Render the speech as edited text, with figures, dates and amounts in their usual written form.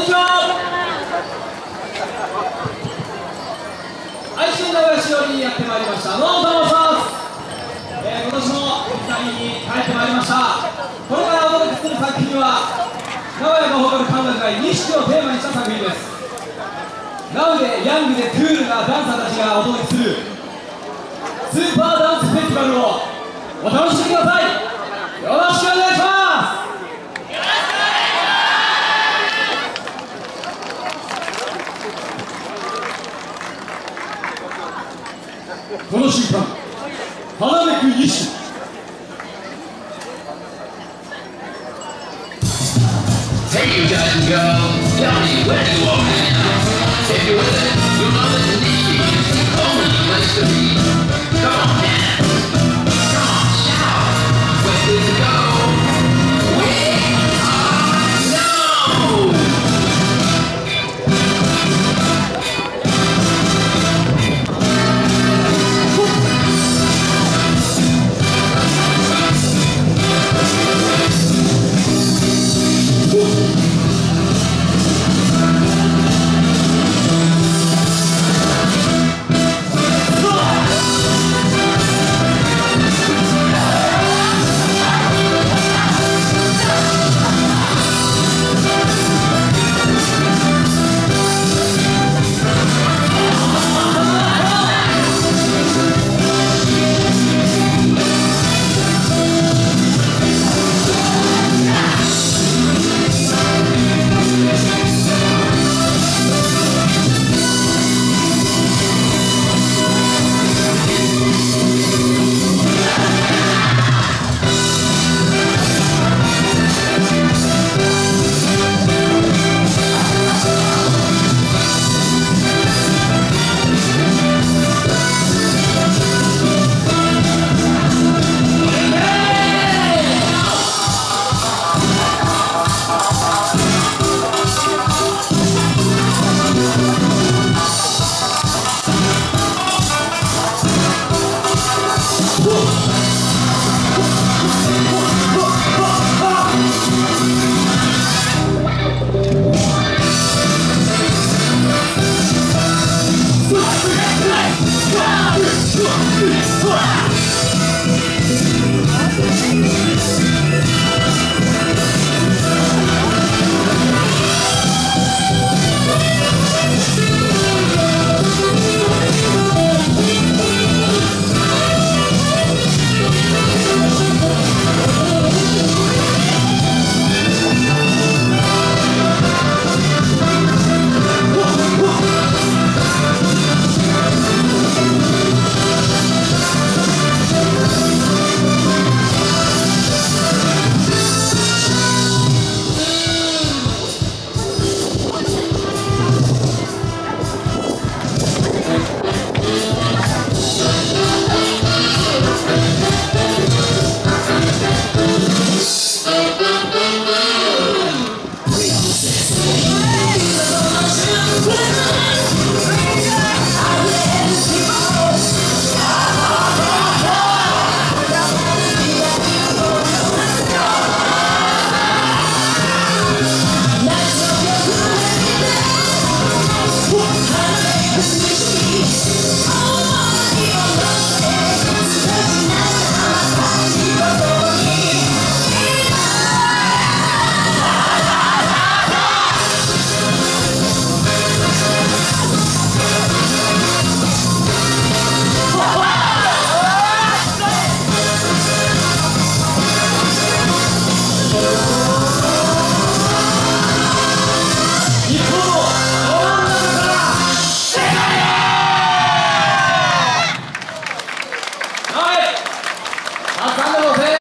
ちは。愛知県名古屋市よりやってまいりました。どうもと申します。今年も水谷に帰ってまいりました。これからお届けする作品は名古屋が誇る歓楽街錦をテーマにした作品です。ナウでヤングでクールなダンサーたちがお届けするスーパーダンスフェスティバルをお楽しみください。よろしくお願いします。この瞬間、花めく西。 Hey, you guys and girls, tell me where you want me now. If you're with it, you'll know that the need is the only place to be. Come on.